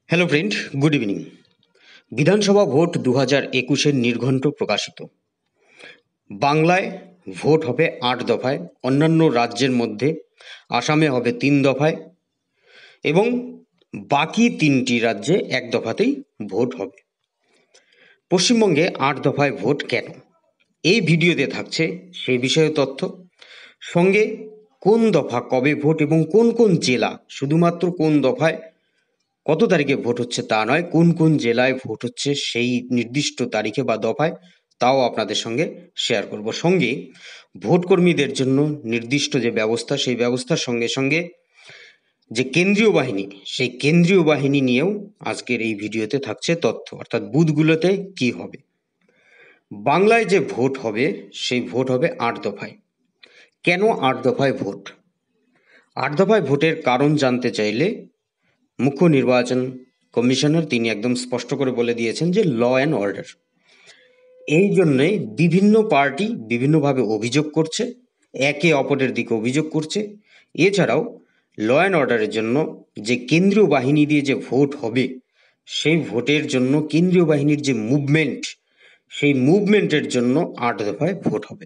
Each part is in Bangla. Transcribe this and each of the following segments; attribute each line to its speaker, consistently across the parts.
Speaker 1: Hello friend, good evening. বিধানসভা ভোট 2021-এর নির্ঘণ্ট প্রকাশিত। বাংলায় ভোট হবে 8 দফায়, অন্যান্য রাজ্যের মধ্যে আসামে হবে 3 দফায় এবং বাকি 3টি রাজ্যে 1 দফাতেই ভোট হবে। পশ্চিমবঙ্গে 8 দফায় ভোট কেন? এই ভিডিওতে থাকছে সেই বিষয়ে তথ্য, সঙ্গে কোন দফা কবে ভোট এবং কোন কোন জেলা, শুধুমাত্র কোন দফায় কত তারিখে ভোট হচ্ছে তা নয়, কোন কোন জেলায় ভোট হচ্ছে সেই নির্দিষ্ট তারিখে বা দফায়, তাও আপনাদের সঙ্গে শেয়ার করব। সঙ্গে ভোট কর্মীদের জন্য নির্দিষ্ট যে ব্যবস্থা, সেই ব্যবস্থার সঙ্গে সঙ্গে যে কেন্দ্রীয় বাহিনী, সেই কেন্দ্রীয় বাহিনী নিয়েও আজকের এই ভিডিওতে থাকছে তথ্য, অর্থাৎ বুথগুলোতে কি হবে। বাংলায় যে ভোট হবে সেই ভোট হবে 8 দফায়। কেন 8 দফায় ভোট? 8 দফায় ভোটের কারণ জানতে চাইলে মুখ্য নির্বাচন কমিশনার তিনি একদম স্পষ্ট করে বলে দিয়েছেন যে ল অ্যান্ড অর্ডার। এই জন্যে বিভিন্ন পার্টি বিভিন্নভাবে অভিযোগ করছে, একে অপরের দিকে অভিযোগ করছে। এছাড়াও ল অ্যান্ড অর্ডারের জন্য যে কেন্দ্রীয় বাহিনী দিয়ে যে ভোট হবে, সেই ভোটের জন্য কেন্দ্রীয় বাহিনীর যে মুভমেন্ট, সেই মুভমেন্টের জন্য 8 দফায় ভোট হবে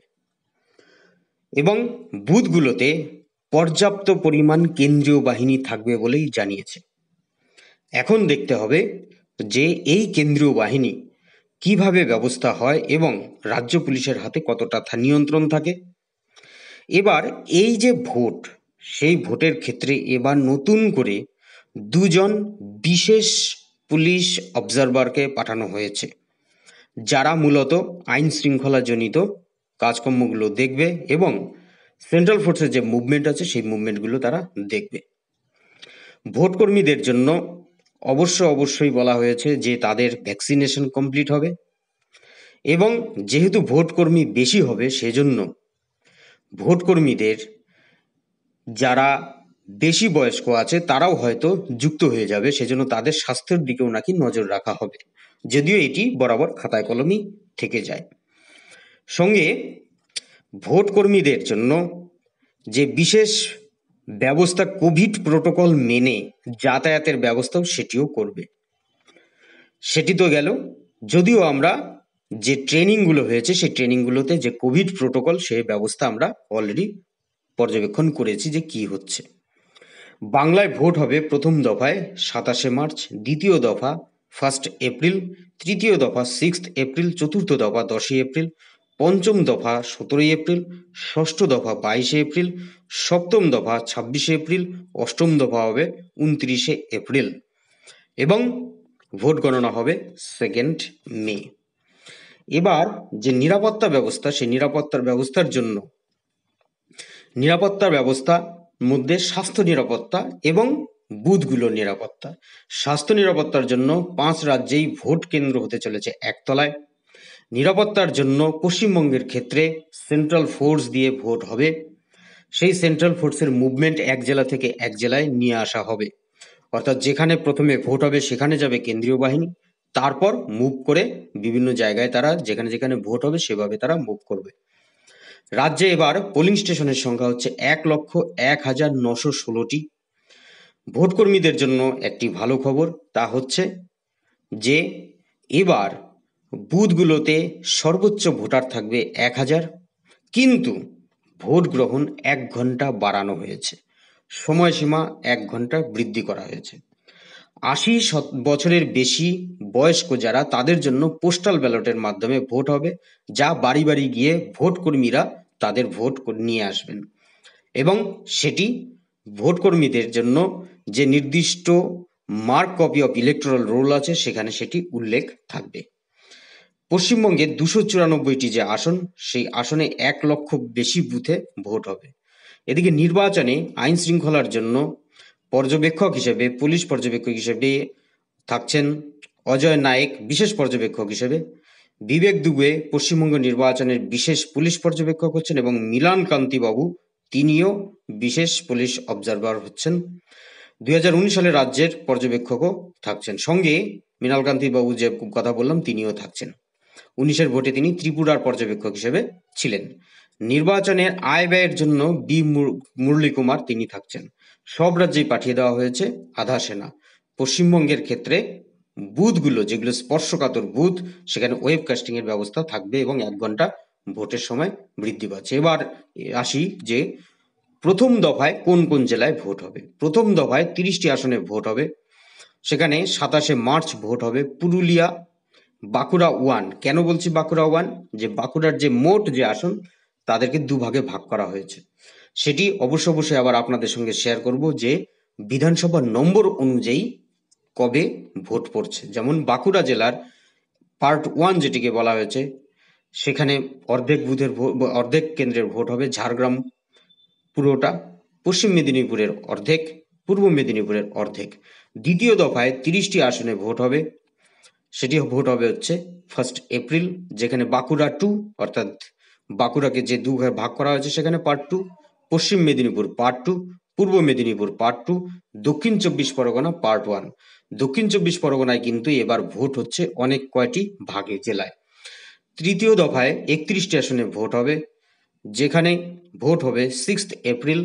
Speaker 1: এবং বুথগুলোতে পর্যাপ্ত পরিমাণ কেন্দ্রীয় বাহিনী থাকবে বলেই জানিয়েছে। এখন দেখতে হবে যে এই কেন্দ্রীয় বাহিনী কিভাবে ব্যবস্থা হয় এবং রাজ্য পুলিশের হাতে কতটা নিয়ন্ত্রণ থাকে। এবার এই যে ভোট, সেই ভোটের ক্ষেত্রে এবার নতুন করে 2 জন বিশেষ পুলিশ অবজারভারকে পাঠানো হয়েছে, যারা মূলত আইন শৃঙ্খলাজনিত কাজকর্মগুলো দেখবে এবং সেন্ট্রাল ফোর্সের যে মুভমেন্ট আছে সেই মুভমেন্টগুলো তারা দেখবে। ভোট কর্মীদের জন্য অবশ্যই বলা হয়েছে যে তাদের ভ্যাকসিনেশন কমপ্লিট হবে এবং যেহেতু ভোট কর্মী বেশি হবে, সেজন্য ভোট কর্মীদের যারা বেশি বয়স্ক আছে তারাও হয়তো যুক্ত হয়ে যাবে, সেজন্য তাদের স্বাস্থ্যের দিকেও নাকি নজর রাখা হবে, যদিও এটি বরাবর খাতায় কলমেই থেকে যায়। সঙ্গে ভোট কর্মীদের জন্য যে বিশেষ ব্যবস্থা, কোভিড প্রোটোকল মেনে যাতায়াতের ব্যবস্থাও সেটিও করবে। সেটি তো গেল, যদিও আমরা যে ট্রেনিংগুলো হয়েছে সেই ট্রেনিংগুলোতে যে কোভিড প্রোটোকল, সেই ব্যবস্থা আমরা অলরেডি পর্যবেক্ষণ করেছি যে কি হচ্ছে। বাংলায় ভোট হবে প্রথম দফায় 27শে মার্চ, দ্বিতীয় দফা 1 এপ্রিল, তৃতীয় দফা 6 এপ্রিল, চতুর্থ দফা 10 এপ্রিল, পঞ্চম দফা 17 এপ্রিল, ষষ্ঠ দফা 22 এপ্রিল, সপ্তম দফা 26 এপ্রিল, অষ্টম দফা হবে 29 এপ্রিল এবং ভোট গণনা হবে 2 মে। এবার যে নিরাপত্তা ব্যবস্থা, সেই নিরাপত্তার ব্যবস্থার জন্য নিরাপত্তার ব্যবস্থা মধ্যে স্বাস্থ্য নিরাপত্তা এবং বুথগুলোর নিরাপত্তা। স্বাস্থ্য নিরাপত্তার জন্য 5 রাজ্যেই ভোট কেন্দ্র হতে চলেছে একতলায়। নিরাপত্তার জন্য পশ্চিমবঙ্গের ক্ষেত্রে সেন্ট্রাল ফোর্স দিয়ে ভোট হবে। সেই সেন্ট্রাল ফোর্সের মুভমেন্ট এক জেলা থেকে এক জেলায় নিয়ে আসা হবে, অর্থাৎ যেখানে প্রথমে ভোট হবে সেখানে যাবে কেন্দ্রীয় বাহিনী, তারপর মুভ করে বিভিন্ন জায়গায় তারা যেখানে যেখানে ভোট হবে সেভাবে তারা মুভ করবে। রাজ্যে এবার পোলিং স্টেশনের সংখ্যা হচ্ছে 1,01,916টি। ভোট কর্মীদের জন্য একটি ভালো খবর, তা হচ্ছে যে এবার বুথগুলোতে সর্বোচ্চ ভোটার থাকবে 1,000, কিন্তু ভোট গ্রহণ 1 ঘন্টা বাড়ানো হয়েছে, সময়সীমা 1 ঘন্টা বৃদ্ধি করা হয়েছে। 80 বছরের বেশি বয়স্ক যারা, তাদের জন্য পোস্টাল ব্যালটের মাধ্যমে ভোট হবে, যা বাড়ি বাড়ি গিয়ে ভোট কর্মীরা তাদের ভোট নিয়ে আসবেন এবং সেটি ভোট কর্মীদের জন্য যে নির্দিষ্ট mark copy of electoral roll আছে সেখানে সেটি উল্লেখ থাকবে। পশ্চিমবঙ্গে 294টি যে আসন, সেই আসনে 1 লক্ষ বেশি বুথে ভোট হবে। এদিকে নির্বাচনে আইন শৃঙ্খলার জন্য পর্যবেক্ষক হিসেবে, পুলিশ পর্যবেক্ষক হিসেবে থাকছেন অজয় নায়েক, বিশেষ পর্যবেক্ষক হিসেবে। বিবেক দুবে পশ্চিমবঙ্গ নির্বাচনের বিশেষ পুলিশ পর্যবেক্ষক হচ্ছেন এবং মিলান কান্তি বাবু তিনিও বিশেষ পুলিশ অবজারভার হচ্ছেন। 2019 সালে রাজ্যের পর্যবেক্ষকও থাকছেন। সঙ্গে মৃণাল কান্তি বাবু যে কথা বললাম তিনিও থাকছেন। 19-এর ভোটে তিনি ত্রিপুরার পর্যবেক্ষক হিসেবে ছিলেন। নির্বাচনের আয় ব্যয়ের জন্য বি মুরলী কুমার তিনি থাকছেন। সব রাজ্যেই পাঠিয়ে দেওয়া হয়েছে আধা সেনা। পশ্চিমবঙ্গের ক্ষেত্রে বুথগুলো যেগুলো স্পর্শকাতর বুথ সেখানে ওয়েবকাস্টিংয়ের ব্যবস্থা থাকবে এবং 1 ঘন্টা ভোটের সময় বৃদ্ধি পাচ্ছে। এবার আসি যে প্রথম দফায় কোন কোন জেলায় ভোট হবে। প্রথম দফায় 30টি আসনে ভোট হবে। সেখানে 27শে মার্চ ভোট হবে পুরুলিয়া, বাঁকুড়া 1। কেন বলছি বাঁকুড়া 1? যে বাঁকুড়ার যে মোট যে আসন তাদেরকে দুভাগে ভাগ করা হয়েছে। সেটি অবশ্যই আবার আপনাদের সঙ্গে শেয়ার করব যে বিধানসভা নম্বর অনুযায়ী কবে ভোট পড়ছে। যেমন বাঁকুড়া জেলার পার্ট 1 যেটিকে বলা হয়েছে সেখানে অর্ধেক কেন্দ্রের ভোট হবে ঝাড়গ্রাম পুরোটা, পশ্চিম মেদিনীপুরের অর্ধেক, পূর্ব মেদিনীপুরের অর্ধেক। দ্বিতীয় দফায় 30টি আসনে ভোট হবে। সেটি ভোট হবে হচ্ছে 1 এপ্রিল, যেখানে বাঁকুড়া 2 অর্থাৎ বাঁকুড়াকে যে দুভাগে ভাগ করা হয়েছে সেখানে পার্ট 2, পশ্চিম মেদিনীপুর পার্ট 2, পূর্ব মেদিনীপুর পার্ট 2, দক্ষিণ 24 পরগনা পার্ট 1। দক্ষিণ 24 পরগনায় কিন্তু এবার ভোট হচ্ছে অনেক কয়টি ভাগে জেলায়। তৃতীয় দফায় 31টি আসনে ভোট হবে, যেখানে ভোট হবে 6 এপ্রিল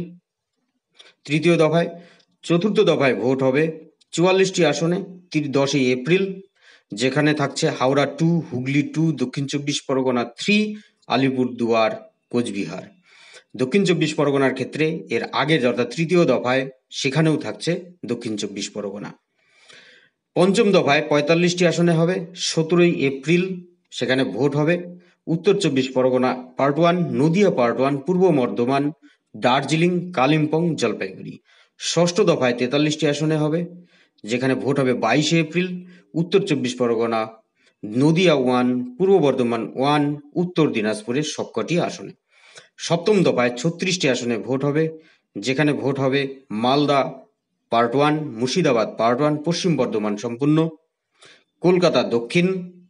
Speaker 1: তৃতীয় দফায়। চতুর্থ দফায় ভোট হবে 44টি আসনে 10ই এপ্রিল, যেখানে থাকছে হাওড়া 2, হুগলি 2, দক্ষিণ 24 পরগনা 3, আলিপুরদুয়ার, কোচবিহার। দক্ষিণ 24 পরগনার ক্ষেত্রে এর আগে অর্থাৎ তৃতীয় দফায় সেখানেও থাকছে দক্ষিণ 24 পরগনা। পঞ্চম দফায় 45টি আসনে হবে 17ই এপ্রিল, সেখানে ভোট হবে উত্তর 24 পরগনা পার্ট 1, নদিয়া পার্ট 1, পূর্ব বর্ধমান, দার্জিলিং, কালিম্পং, জলপাইগুড়ি। ষষ্ঠ দফায় 43টি আসনে হবে, যেখানে ভোট হবে 22শে এপ্রিল, উত্তর 24 পরগনা, নদিয়া 1, পূর্ব বর্ধমান 1, উত্তর দিনাজপুরের সবকটি আসনে। সপ্তম দফায় 36টি আসনে ভোট হবে, যেখানে ভোট হবে মালদা পার্ট 1, মুর্শিদাবাদ পার্ট 1, পশ্চিম বর্ধমান সম্পূর্ণ, কলকাতা দক্ষিণ,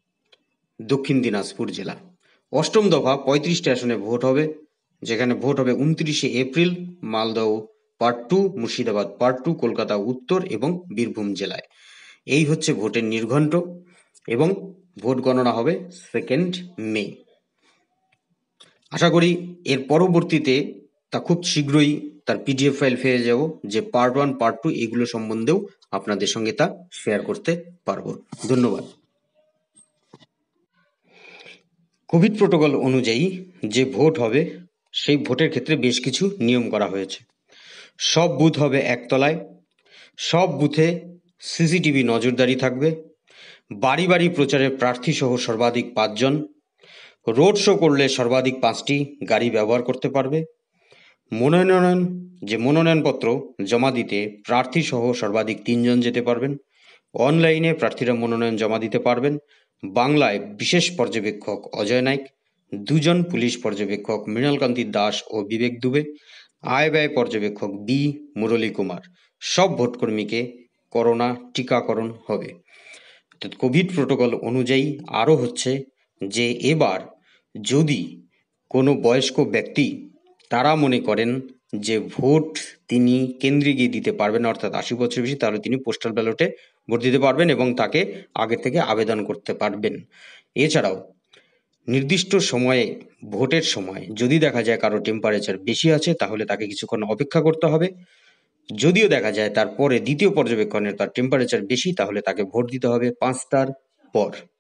Speaker 1: দক্ষিণ দিনাজপুর জেলা। অষ্টম দফা 35টি আসনে ভোট হবে, যেখানে ভোট হবে 29শে এপ্রিল, মালদহ পার্ট 2, মুর্শিদাবাদ পার্ট 2, কলকাতা উত্তর এবং বীরভূম জেলায়। এই হচ্ছে ভোটের নির্ঘণ্ট এবং ভোট গণনা হবে 2 মে। আশা করি এর পরবর্তীতে তা খুব শীঘ্রই তার পিডিএফ ফাইল পেয়ে যাব, যে পার্ট 1 পার্ট 2 এগুলো সম্বন্ধেও আপনাদের সঙ্গে তা শেয়ার করতে পারবো। ধন্যবাদ। কোভিড প্রোটোকল অনুযায়ী যে ভোট হবে সেই ভোটের ক্ষেত্রে বেশ কিছু নিয়ম করা হয়েছে। সব বুথ হবে একতলায়, সব বুথে সিসিটিভি নজরদারি থাকবে, বাড়ি বাড়ি প্রচারে প্রার্থী সহ সর্বাধিক 5 জন, রোড শো করলে সর্বাধিক 5টি গাড়ি ব্যবহার করতে পারবে, মনোনয়নপত্র জমা দিতে প্রার্থী সহ সর্বাধিক 3 জন যেতে পারবেন, অনলাইনে প্রার্থীরা মনোনয়ন জমা দিতে পারবেন। বাংলায় বিশেষ পর্যবেক্ষক অজয় নাইক, 2 জন পুলিশ পর্যবেক্ষক মৃণালকান্তি দাস ও বিবেক দুবে, আয় ব্যয় পর্যবেক্ষক বি মুরলী কুমার। সব ভোটকর্মীকে করোনা টিকাকরণ হবে। অর্থাৎ কোভিড প্রোটোকল অনুযায়ী আরও হচ্ছে যে এবার যদি কোনো বয়স্ক ব্যক্তি তারা মনে করেন যে ভোট তিনি কেন্দ্রে গিয়ে দিতে পারবেন, অর্থাৎ 80 বছর বেশি, তাহলে তিনি পোস্টাল ব্যালটে ভোট দিতে পারবেন এবং তাকে আগে থেকে আবেদন করতে পারবেন। এছাড়াও নির্দিষ্ট সময়ে ভোটের সময় যদি দেখা যায় কারো টেম্পারেচার বেশি আছে তাহলে তাকে কিছুক্ষণ অপেক্ষা করতে হবে। যদিও দেখা যায় তারপরে দ্বিতীয় পর্যবেক্ষণে তার টেম্পারেচার বেশি, তাহলে তাকে ভোট দিতে হবে 5টার পর।